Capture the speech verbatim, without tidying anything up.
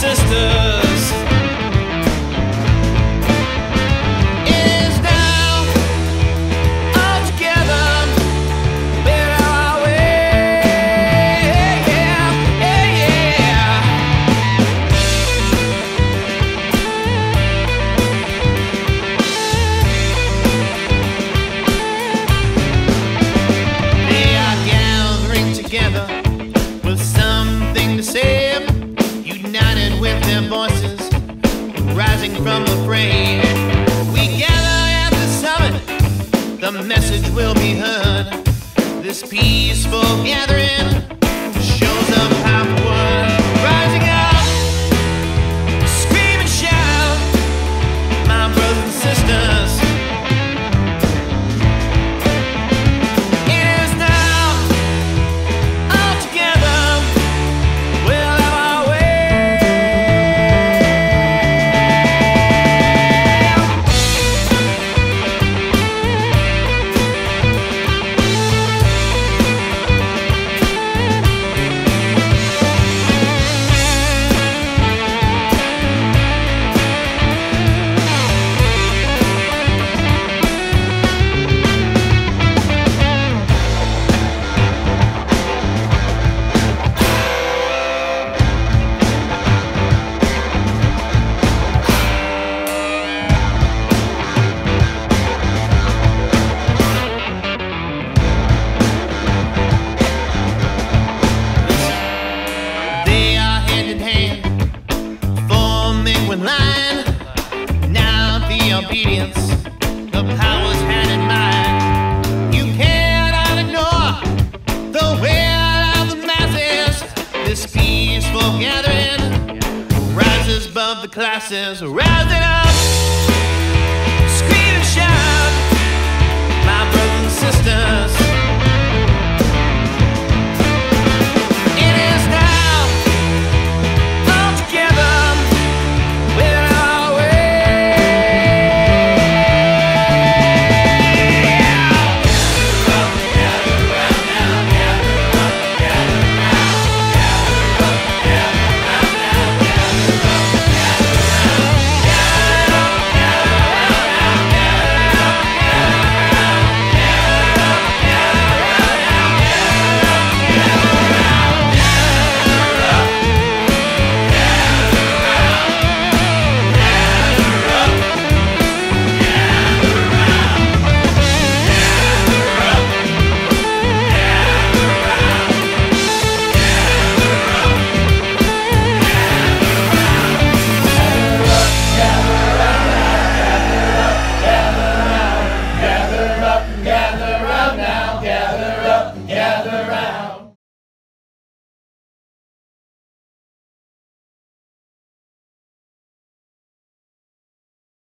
sisters. It is now all together. Bear our way. Yeah, yeah, yeah. They are gathering together with something to say, united with their voices, rising from the fray. We gather at the summit, the message will be heard. This peaceful gathering shows up halfway. Rising up, scream and shout, my brothers and sisters. Line. Now the obedience, the powers hand in mind. You cannot ignore the will of the masses. This peaceful gathering rises above the classes. Rising up, scream and shout, my brothers and sisters.